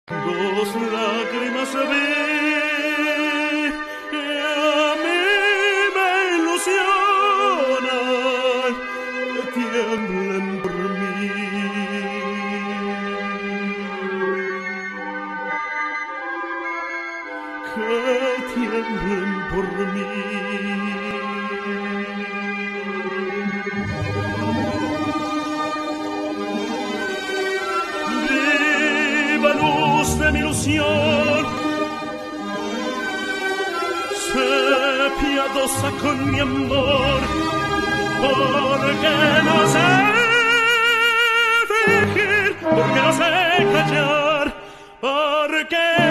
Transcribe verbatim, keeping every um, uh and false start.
Dos lágrimas vi y a mí me ilusionan que tiemblen por mí. Que tiemblen por mí. De mi ilusión, sé piadosa con mi amor, porque no sé fingir, porque no sé callar, porque